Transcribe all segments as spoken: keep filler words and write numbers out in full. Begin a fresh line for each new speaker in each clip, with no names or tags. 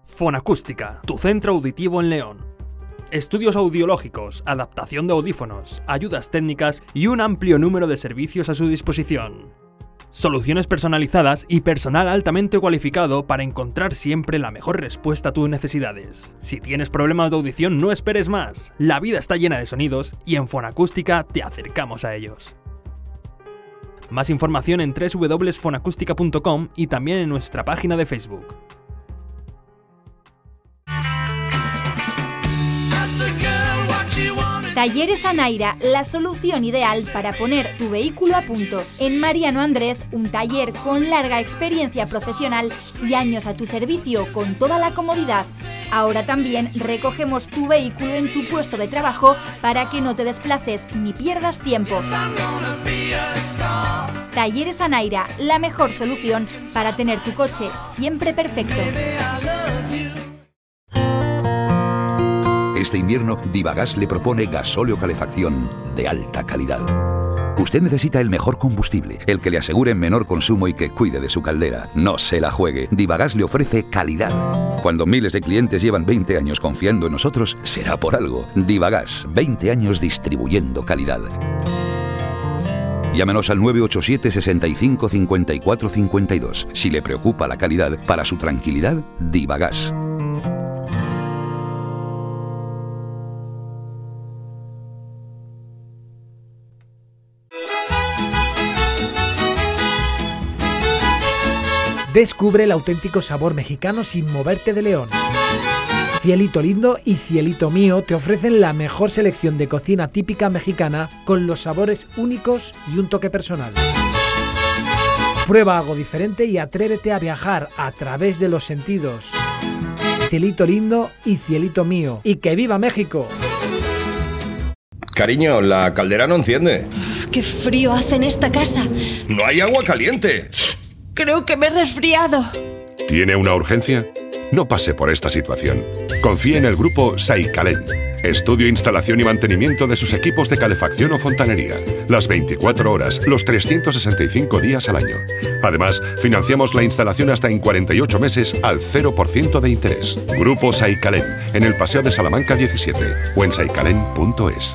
Fonacústica, tu centro auditivo en León. Estudios audiológicos, adaptación de audífonos, ayudas técnicas y un amplio número de servicios a su disposición. Soluciones personalizadas y personal altamente cualificado para encontrar siempre la mejor respuesta a tus necesidades. Si tienes problemas de audición, no esperes más. La vida está llena de sonidos y en Fonacústica te acercamos a ellos. Más información en doble u doble u doble u punto fonacústica punto com y también en nuestra página de Facebook.
Talleres Anaira, la solución ideal para poner tu vehículo a punto. En Mariano Andrés, un taller con larga experiencia profesional y años a tu servicio con toda la comodidad. Ahora también recogemos tu vehículo en tu puesto de trabajo para que no te desplaces ni pierdas tiempo. Talleres Anaira, la mejor solución para tener tu coche siempre perfecto.
Este invierno, Divagas le propone gasóleo calefacción de alta calidad. Usted necesita el mejor combustible, el que le asegure menor consumo y que cuide de su caldera. No se la juegue. Divagas le ofrece calidad. Cuando miles de clientes llevan veinte años confiando en nosotros, será por algo. Divagas, veinte años distribuyendo calidad. Llámenos al nueve ocho siete, seis cinco, cinco cuatro cinco dos. Si le preocupa la calidad, para su tranquilidad, Divagas.
Descubre el auténtico sabor mexicano sin moverte de León. Cielito Lindo y Cielito Mío te ofrecen la mejor selección de cocina típica mexicana con los sabores únicos y un toque personal. Prueba algo diferente y atrévete a viajar a través de los sentidos. Cielito Lindo y Cielito Mío. ¡Y que viva México!
Cariño, la caldera no enciende.
Uf, ¡qué frío hace en esta casa!
¡No hay agua caliente!
Creo que me he resfriado.
¿Tiene una urgencia? No pase por esta situación. Confíe en el grupo Saicalén. Estudio, instalación y mantenimiento de sus equipos de calefacción o fontanería. Las veinticuatro horas, los trescientos sesenta y cinco días al año. Además, financiamos la instalación hasta en cuarenta y ocho meses al cero por ciento de interés. Grupo Saicalén, en el Paseo de Salamanca diecisiete o en saicalén punto es.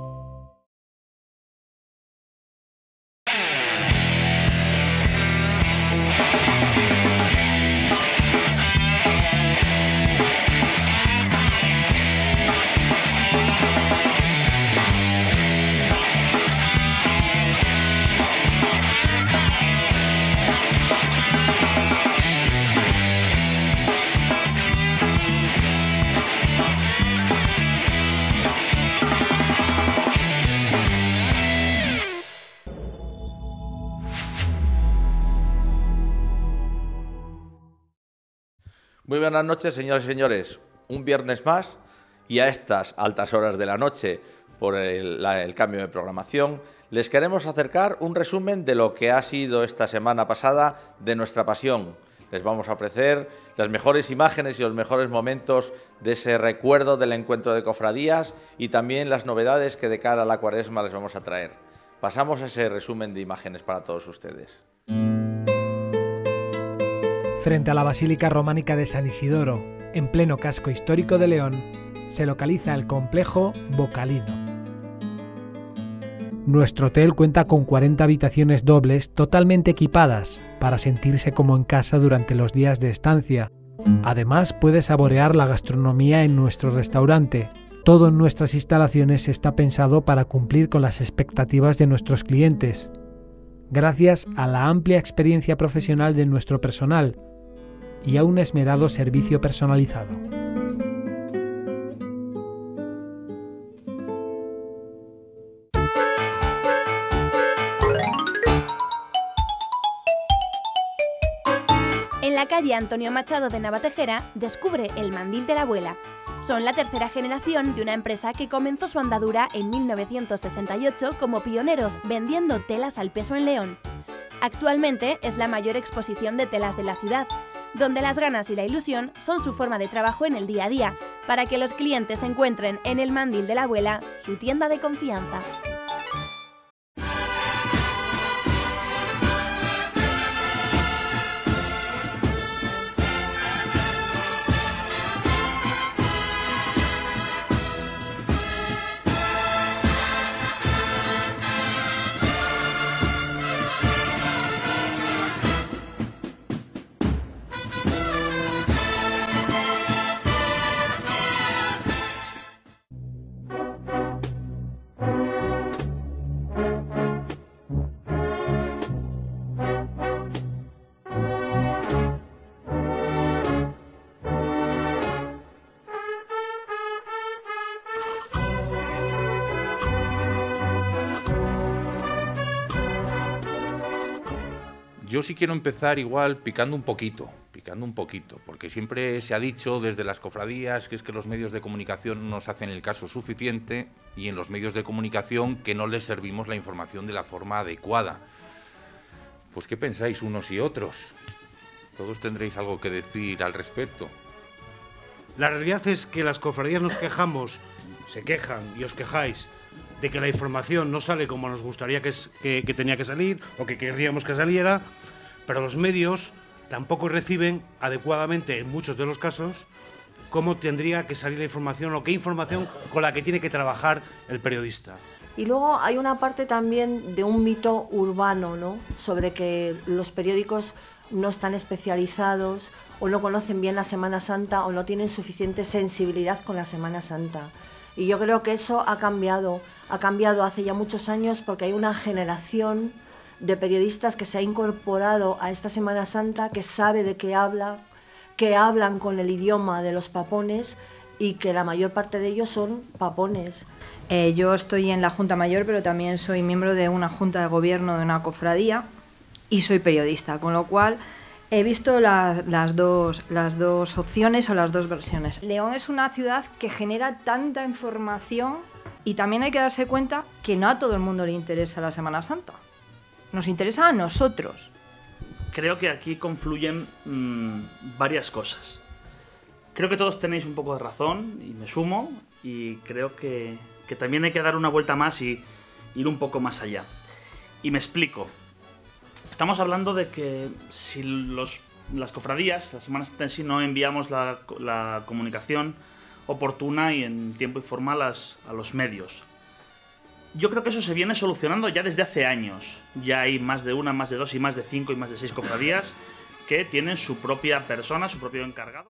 Muy buenas noches, señoras y señores. Un viernes más y a estas altas horas de la noche, por el, la, el cambio de programación, les queremos acercar un resumen de lo que ha sido esta semana pasada de nuestra pasión. Les vamos a ofrecer las mejores imágenes y los mejores momentos de ese recuerdo del encuentro de cofradías y también las novedades que de cara a la Cuaresma les vamos a traer. Pasamos a ese resumen de imágenes para todos ustedes.
Frente a la Basílica Románica de San Isidoro, en pleno casco histórico de León, se localiza el complejo Bocalino. Nuestro hotel cuenta con cuarenta habitaciones dobles totalmente equipadas para sentirse como en casa durante los días de estancia. Además, puedes saborear la gastronomía en nuestro restaurante. Todo en nuestras instalaciones está pensado para cumplir con las expectativas de nuestros clientes, gracias a la amplia experiencia profesional de nuestro personal y a un esmerado servicio personalizado.
En la calle Antonio Machado de Navatejera, descubre el Mandil de la Abuela. Son la tercera generación de una empresa que comenzó su andadura en mil novecientos sesenta y ocho como pioneros vendiendo telas al peso en León. Actualmente es la mayor exposición de telas de la ciudad, donde las ganas y la ilusión son su forma de trabajo en el día a día, para que los clientes encuentren en el Mandil de la Abuela su tienda de confianza.
Yo sí quiero empezar igual picando un poquito, picando un poquito, porque siempre se ha dicho desde las cofradías que es que los medios de comunicación no nos hacen el caso suficiente y en los medios de comunicación que no les servimos la información de la forma adecuada. Pues ¿qué pensáis unos y otros? Todos tendréis algo que decir al respecto.
La realidad es que las cofradías nos quejamos, se quejan y os quejáis de que la información no sale como nos gustaría que, es, que, que tenía que salir o que querríamos que saliera, pero los medios tampoco reciben adecuadamente, en muchos de los casos, cómo tendría que salir la información o qué información con la que tiene que trabajar el periodista.
Y luego hay una parte también de un mito urbano, ¿no?, sobre que los periódicos no están especializados o no conocen bien la Semana Santa o no tienen suficiente sensibilidad con la Semana Santa. Y yo creo que eso ha cambiado, ha cambiado hace ya muchos años porque hay una generación de periodistas que se ha incorporado a esta Semana Santa, que sabe de qué habla, que hablan con el idioma de los papones y que la mayor parte de ellos son papones.
Eh, yo estoy en la Junta Mayor, pero también soy miembro de una Junta de Gobierno de una cofradía y soy periodista, con lo cual he visto la, las, dos, las dos opciones o las dos versiones. León es una ciudad que genera tanta información y también hay que darse cuenta que no a todo el mundo le interesa la Semana Santa. Nos interesa a nosotros.
Creo que aquí confluyen mmm, varias cosas. Creo que todos tenéis un poco de razón y me sumo, y creo que, que también hay que dar una vuelta más y ir un poco más allá. Y me explico. Estamos hablando de que si los, las cofradías, la Semana Santa en sí, no enviamos la, la comunicación oportuna y en tiempo y forma a, las, a los medios. Yo creo que eso se viene solucionando ya desde hace años. Ya hay más de una, más de dos y más de cinco y más de seis cofradías que tienen su propia persona, su propio encargado.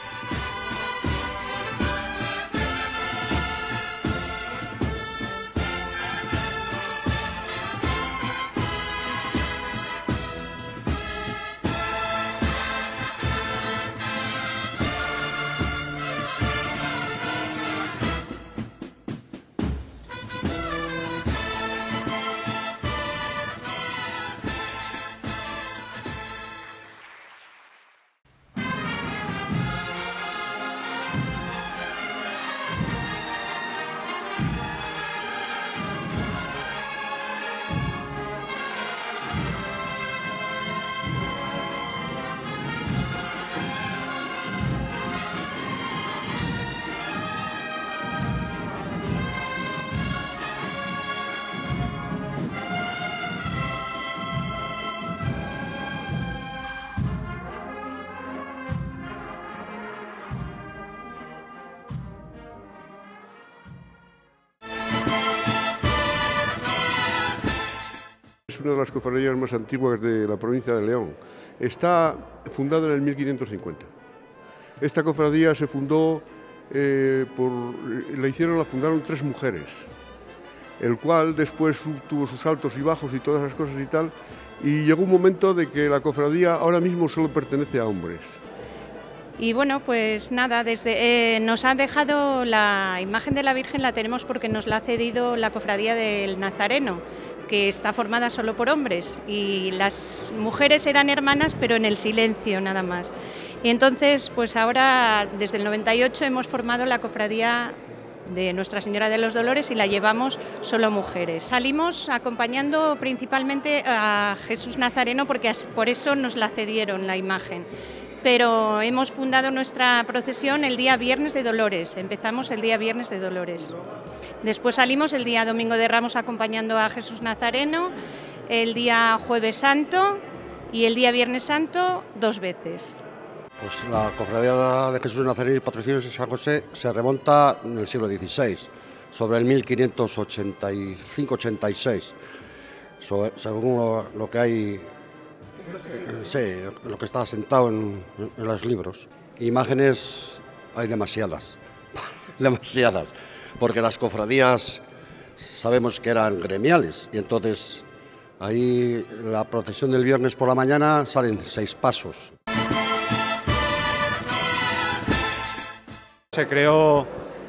Es una de las cofradías más antiguas de la provincia de León. Está fundada en el mil quinientos cincuenta. Esta cofradía se fundó, eh, por, la hicieron, la fundaron tres mujeres, el cual después tuvo sus altos y bajos y todas esas cosas y tal, y llegó un momento de que la cofradía ahora mismo solo pertenece a hombres.
Y bueno, pues nada, desde, eh, nos han dejado la imagen de la Virgen, la tenemos porque nos la ha cedido la cofradía del Nazareno, que está formada solo por hombres, y las mujeres eran hermanas pero en el silencio nada más. Y entonces pues ahora desde el noventa y ocho hemos formado la cofradía de Nuestra Señora de los Dolores y la llevamos solo mujeres. Salimos acompañando principalmente a Jesús Nazareno porque por eso nos la cedieron la imagen. Pero hemos fundado nuestra procesión el día Viernes de Dolores, empezamos el día Viernes de Dolores. Después salimos el día Domingo de Ramos acompañando a Jesús Nazareno, el día Jueves Santo y el día Viernes Santo dos veces.
Pues la cofradía de Jesús Nazareno y Patrocinios de San José se remonta en el siglo dieciséis, sobre el mil quinientos ochenta y cinco ochenta y seis, según lo, lo que hay. Sí, lo que está asentado en, en los libros. Imágenes hay demasiadas, demasiadas, porque las cofradías sabemos que eran gremiales y entonces ahí la procesión del viernes por la mañana salen seis pasos.
Se creó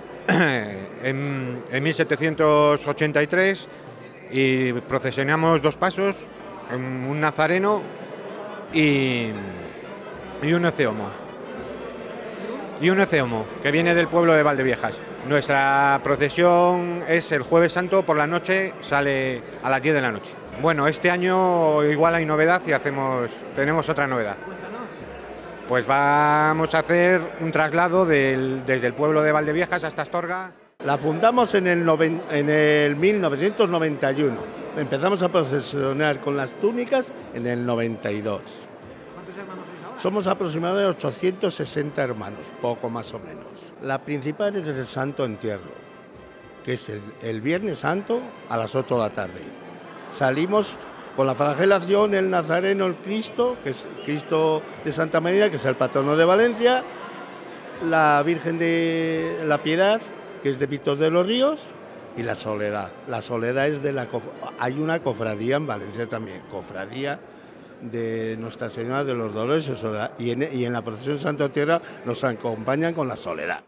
en, en mil setecientos ochenta y tres y procesionamos dos pasos, un nazareno y, y un eceomo. Y un eceomo, que viene del pueblo de Valdeviejas. Nuestra procesión es el Jueves Santo por la noche, sale a las diez de la noche. Bueno, este año igual hay novedad y hacemos, tenemos otra novedad. Pues vamos a hacer un traslado del, desde el pueblo de Valdeviejas hasta Astorga.
La fundamos en el, noven, en el mil novecientos noventa y uno. Empezamos a procesionar con las túnicas en el noventa y dos.
¿Cuántos hermanos sois ahora?
Somos aproximadamente ochocientos sesenta hermanos, poco más o menos. La principal es el Santo Entierro, que es el, el Viernes Santo a las ocho de la tarde. Salimos con la flagelación, el Nazareno, el Cristo, que es Cristo de Santa María, que es el patrono de Valencia, la Virgen de la Piedad, que es de Víctor de los Ríos, y la Soledad. La Soledad es de la... Hay una cofradía en Valencia también, cofradía de Nuestra Señora de los Dolores y Soledad, y en, y en la procesión de Santo Tierra nos acompañan con la Soledad.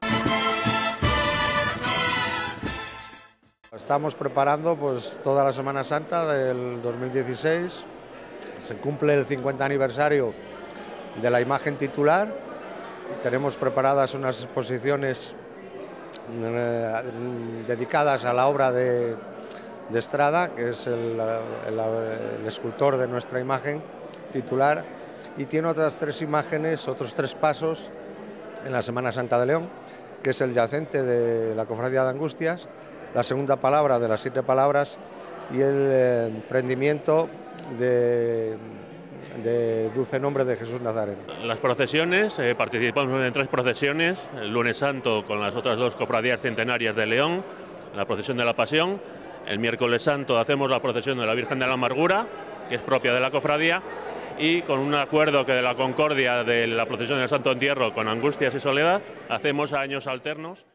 Estamos preparando pues toda la Semana Santa del dos mil dieciséis, se cumple el cincuenta aniversario de la imagen titular, tenemos preparadas unas exposiciones eh, dedicadas a la obra de, de Estrada, que es el, el, el escultor de nuestra imagen titular, y tiene otras tres imágenes, otros tres pasos en la Semana Santa de León, que es el yacente de la Cofradía de Angustias, la segunda palabra de las siete palabras y el eh, prendimiento de, de Dulce Nombre de Jesús Nazareno.
Las procesiones, eh, participamos en tres procesiones, el lunes santo con las otras dos cofradías centenarias de León, la procesión de la Pasión, el miércoles santo hacemos la procesión de la Virgen de la Amargura, que es propia de la cofradía, y con un acuerdo que de la concordia de la procesión del Santo Entierro con Angustias y Soledad, hacemos años alternos.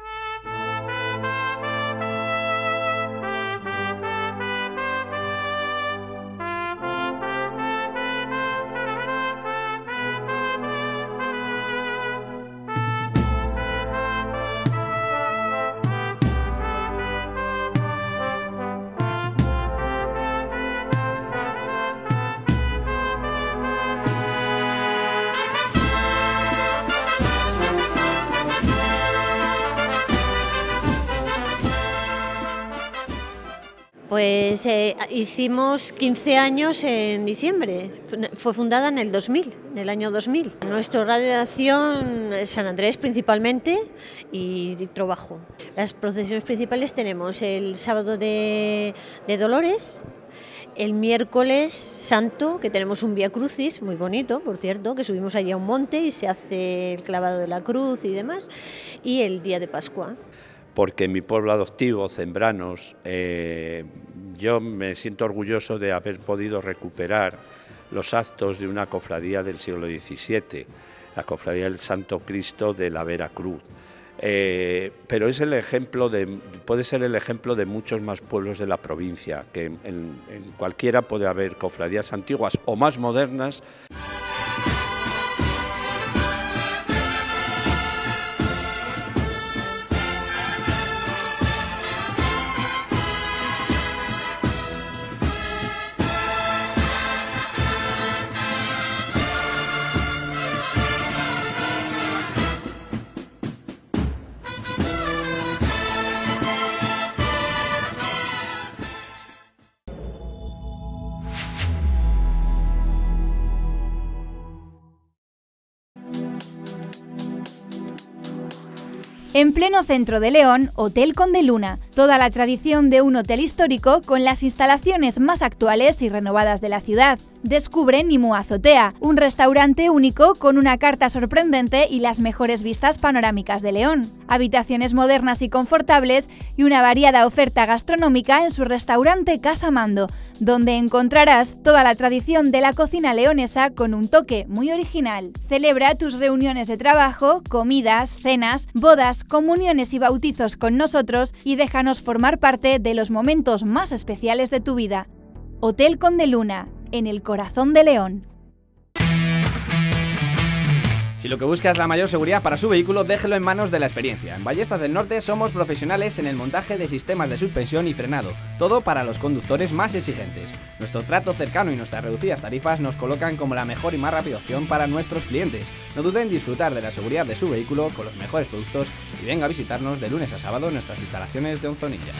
Pues eh, hicimos quince años en diciembre, fue fundada en el dos mil, en el año dos mil. Nuestro radio de acción es San Andrés principalmente y, y Trobajo. Las procesiones principales tenemos el sábado de, de Dolores, el miércoles santo, que tenemos un Vía Crucis muy bonito, por cierto, que subimos allí a un monte y se hace el clavado de la cruz y demás, y el día de Pascua.
Porque en mi pueblo adoptivo, Zembranos, eh, yo me siento orgulloso de haber podido recuperar los actos de una cofradía del siglo diecisiete, la cofradía del Santo Cristo de la Vera Cruz. Eh, pero es el ejemplo de, puede ser el ejemplo de muchos más pueblos de la provincia, que en, en cualquiera puede haber cofradías antiguas o más modernas.
En pleno centro de León, Hotel Conde Luna, toda la tradición de un hotel histórico con las instalaciones más actuales y renovadas de la ciudad. Descubre Nimu Azotea, un restaurante único con una carta sorprendente y las mejores vistas panorámicas de León. Habitaciones modernas y confortables y una variada oferta gastronómica en su restaurante Casa Mando, donde encontrarás toda la tradición de la cocina leonesa con un toque muy original. Celebra tus reuniones de trabajo, comidas, cenas, bodas, comuniones y bautizos con nosotros y déjanos formar parte de los momentos más especiales de tu vida. Hotel Conde Luna, en el corazón de León.
Si lo que busca es la mayor seguridad para su vehículo, déjelo en manos de la experiencia. En Ballestas del Norte somos profesionales en el montaje de sistemas de suspensión y frenado, todo para los conductores más exigentes. Nuestro trato cercano y nuestras reducidas tarifas nos colocan como la mejor y más rápida opción para nuestros clientes. No duden en disfrutar de la seguridad de su vehículo con los mejores productos y venga a visitarnos de lunes a sábado en nuestras instalaciones de Onzonilla.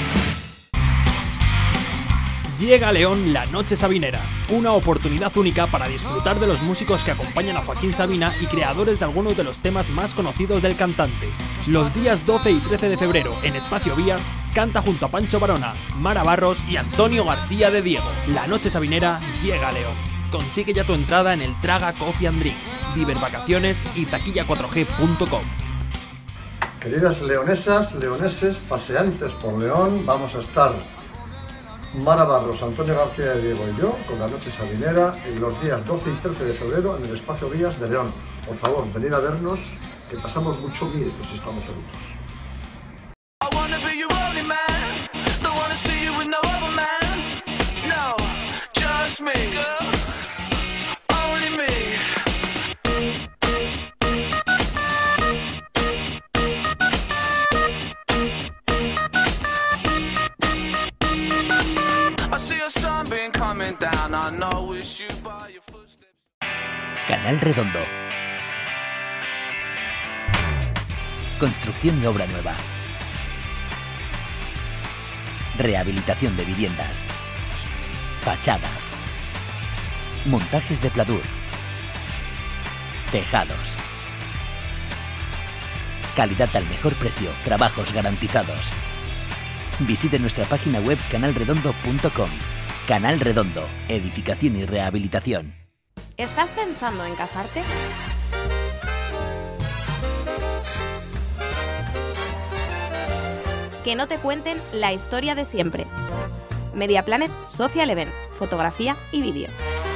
Llega a León la Noche Sabinera, una oportunidad única para disfrutar de los músicos que acompañan a Joaquín Sabina y creadores de algunos de los temas más conocidos del cantante. Los días doce y trece de febrero, en Espacio Vías, canta junto a Pancho Barona, Mara Barros y Antonio García de Diego. La Noche Sabinera llega a León. Consigue ya tu entrada en el Traga Coffee and Drinks, Viver Vacaciones y taquilla cuatro g punto com.
Queridas leonesas, leoneses, paseantes por León, vamos a estar Mara Barros, Antonio García de Diego y yo con la Noche Sabinera en los días doce y trece de febrero en el Espacio Vías de León. Por favor, venid a vernos, que pasamos mucho miedo si estamos solitos.
Canal Redondo. Construcción y obra nueva. Rehabilitación de viviendas. Fachadas. Montajes de pladur. Tejados. Calidad al mejor precio. Trabajos garantizados. Visite nuestra página web canal redondo punto com. Canal Redondo. Edificación y rehabilitación.
¿Estás pensando en casarte? Que no te cuenten la historia de siempre. Mediaplanet Social Event, fotografía y vídeo.